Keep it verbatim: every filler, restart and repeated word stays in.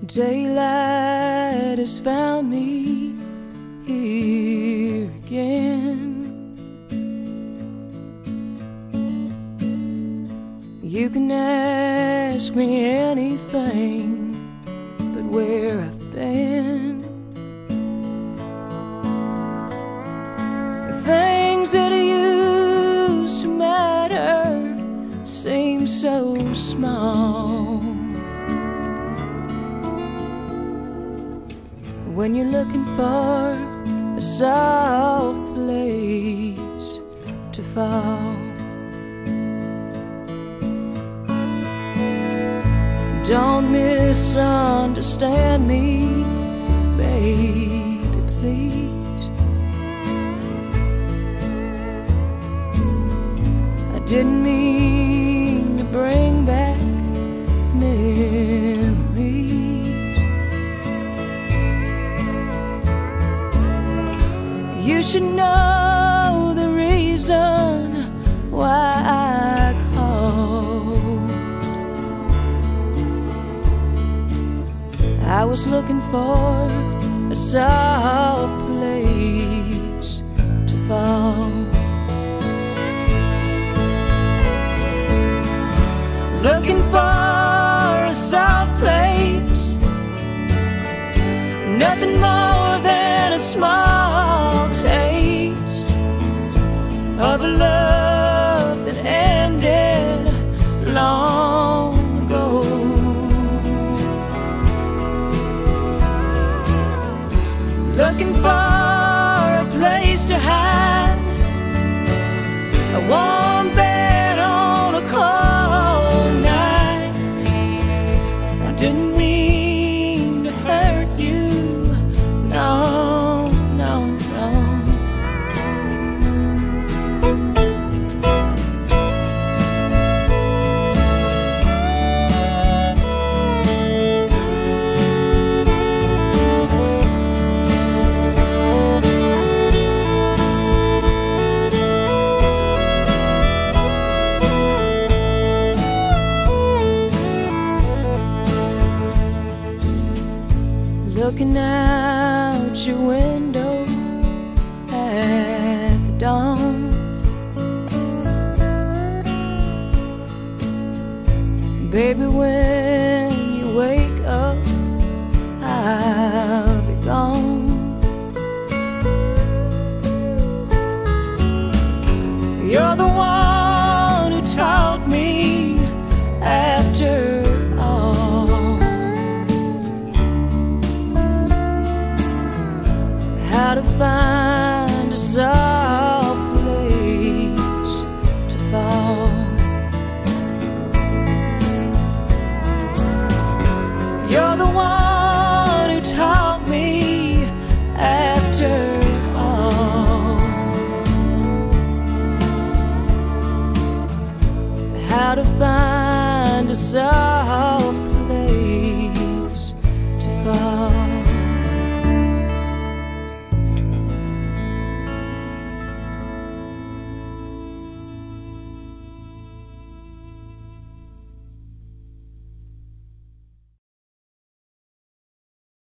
Daylight has found me here again. You can ask me anything but where I've been. The things that used to matter seem so small when you're looking for a soft place to fall. Don't misunderstand me, baby, please. I didn't mean to bring back memories. You should know the reason why I called. I was looking for a soft place to fall. Looking for a soft place, nothing more than a small taste of a love that ended long ago. Looking for a place to hide, a warm bed on a cold night. I didn't mean to hurt you, no, no, no. Looking out your window at the dawn, baby, when you wake up, I'll be gone. You're the one who taught me after how to find a soft place to fall. You're the one who taught me after all how to find a soft